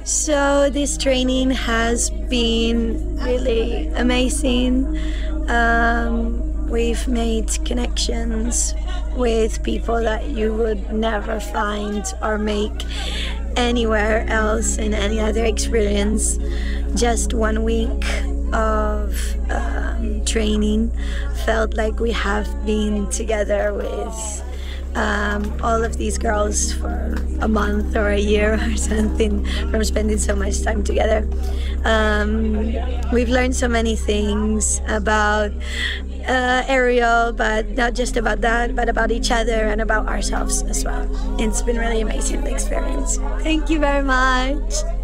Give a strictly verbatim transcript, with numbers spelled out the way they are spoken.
So this training has been really amazing. Um, we've made connections with people that you would never find or make anywhere else in any other experience. Just one week of um, training felt like we have been together with um, all of these girls for a month or a year or something from spending so much time together. Um, we've learned so many things about uh, Ariel, but not just about that, but about each other and about ourselves as well. It's been really amazing, the experience. Thank you very much.